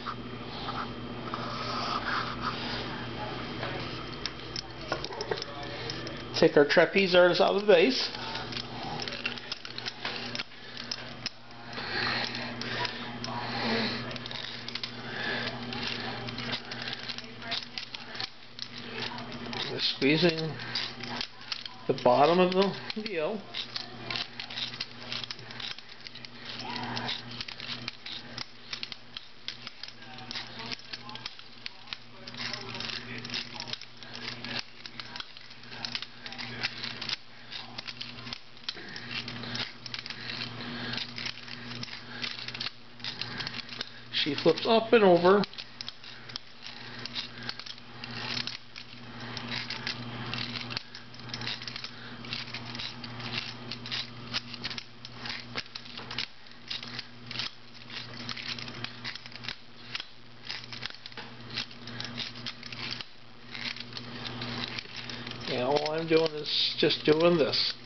Take our trapeze artist out of the base. Just squeezing the bottom of the deal. She flips up and over. And all I'm doing is just doing this.